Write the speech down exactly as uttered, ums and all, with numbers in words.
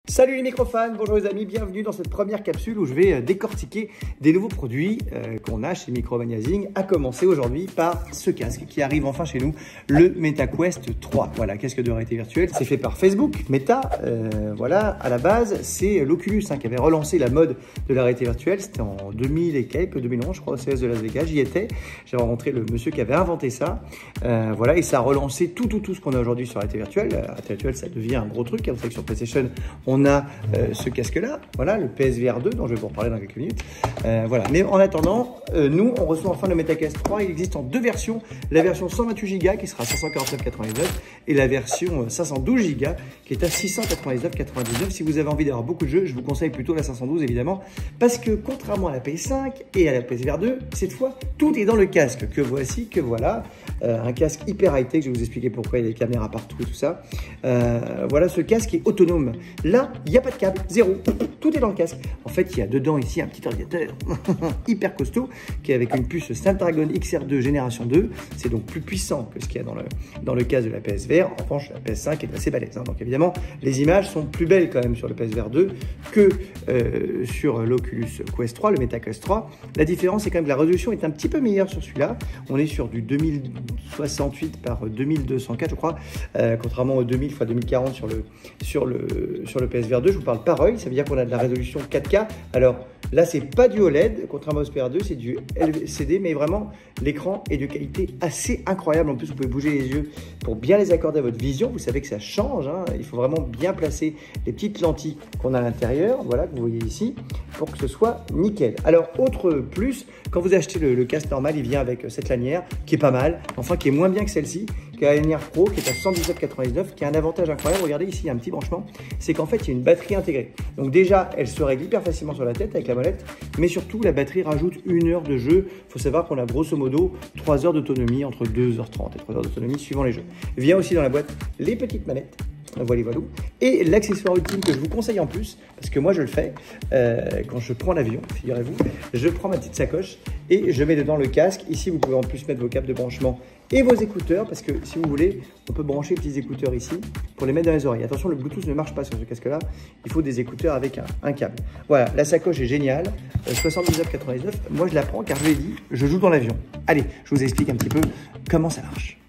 Salut les microfans, bonjour les amis, bienvenue dans cette première capsule où je vais décortiquer des nouveaux produits euh, qu'on a chez Micro Magazine, à commencer aujourd'hui par ce casque qui arrive enfin chez nous, le MetaQuest trois. Voilà, casque de réalité virtuelle, c'est fait par Facebook, Meta, euh, voilà, à la base c'est l'Oculus hein, qui avait relancé la mode de la réalité virtuelle, c'était en deux mille et quelques, deux mille onze je crois, au C E S de Las Vegas, j'y étais, j'ai rencontré le monsieur qui avait inventé ça, euh, voilà, et ça a relancé tout tout tout ce qu'on a aujourd'hui sur la réalité virtuelle. La réalité virtuelle ça devient un gros truc, vous savez que sur PlayStation on On a euh, ce casque-là, voilà, le P S V R deux, dont je vais vous reparler dans quelques minutes. Euh, voilà. Mais en attendant, euh, nous, on reçoit enfin le MetaQuest trois. Il existe en deux versions. La version cent vingt-huit giga qui sera à cinq cent quarante-neuf virgule quatre-vingt-dix-neuf et la version cinq cent douze giga qui est à six cent quatre-vingt-dix-neuf virgule quatre-vingt-dix-neuf. Si vous avez envie d'avoir beaucoup de jeux, je vous conseille plutôt la cinq cent douze, évidemment, parce que contrairement à la P S cinq et à la P S V R deux, cette fois, tout est dans le casque. Que voici, que voilà. Euh, un casque hyper high-tech, je vais vous expliquer pourquoi il y a des caméras partout et tout ça. Euh, voilà, ce casque est autonome. Là, il n'y a pas de câble, zéro. Tout est dans le casque. En fait, il y a dedans ici un petit ordinateur hyper costaud qui est avec une puce Snapdragon X R deux génération deux. C'est donc plus puissant que ce qu'il y a dans le, dans le casque de la P S V R. En revanche, la P S cinq est assez balèze. Hein. Donc évidemment, les images sont plus belles quand même sur le P S V R deux que euh, sur l'Oculus Quest trois, le MetaQuest trois. La différence, c'est quand même que la résolution est un petit peu meilleure sur celui-là. On est sur du deux mille soixante-huit par deux mille deux cent quatre, je crois, euh, contrairement au deux mille par deux mille quarante sur le, sur le, sur le P S V R deux. Je vous parle par œil, ça veut dire qu'on a de la résolution quatre K. Alors là, c'est pas du O L E D, contrairement au P S V R deux, c'est du L C D, mais vraiment, l'écran est de qualité assez incroyable. En plus, vous pouvez bouger les yeux pour bien les accorder à votre vision. Vous savez que ça change, hein. Il faut vraiment bien placer les petites lentilles qu'on a à l'intérieur, voilà, que vous voyez ici, pour que ce soit nickel. Alors, autre plus, quand vous achetez le, le casque normal, il vient avec cette lanière qui est pas mal, enfin qui est moins bien que celle-ci, qui est la lanière Pro, qui est à soixante-dix-sept virgule quatre-vingt-dix-neuf, qui a un avantage incroyable. Regardez ici, il y a un petit branchement, c'est qu'en fait, il y a une batterie intégrée. Donc déjà, elle se règle hyper facilement sur la tête avec la molette, mais surtout, la batterie rajoute une heure de jeu. Il faut savoir qu'on a grosso modo trois heures d'autonomie, entre deux heures trente et trois heures d'autonomie, suivant les jeux. Il vient aussi dans la boîte les petites manettes. Voilà, voilà. Et l'accessoire ultime que je vous conseille en plus, parce que moi je le fais euh, quand je prends l'avion, figurez-vous, je prends ma petite sacoche et je mets dedans le casque. Ici, vous pouvez en plus mettre vos câbles de branchement et vos écouteurs, parce que si vous voulez, on peut brancher les petits écouteurs ici pour les mettre dans les oreilles. Attention, le Bluetooth ne marche pas sur ce casque-là, il faut des écouteurs avec un, un câble. Voilà, la sacoche est géniale, euh, soixante-dix-neuf virgule quatre-vingt-dix-neuf. Moi je la prends car je l'ai dit, je joue dans l'avion. Allez, je vous explique un petit peu comment ça marche.